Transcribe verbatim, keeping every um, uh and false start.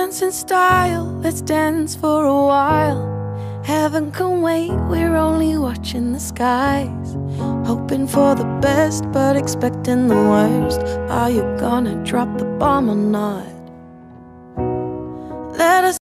sense and style, let's dance for a while. Heaven can wait, we're only watching the skies. Hoping for the best, but expecting the worst. Are you gonna drop the bomb or not? Let us